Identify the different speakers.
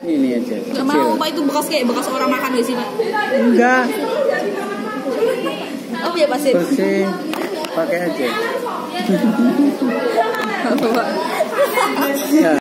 Speaker 1: Ini aja.
Speaker 2: Gak mau, Pak, itu bekas kayak bekas orang makan gak sih, Pak?
Speaker 1: Enggak.
Speaker 2: Oh ya pasir.
Speaker 1: Bersih. Pakai aja.
Speaker 2: Apa, Pak?
Speaker 1: Ya.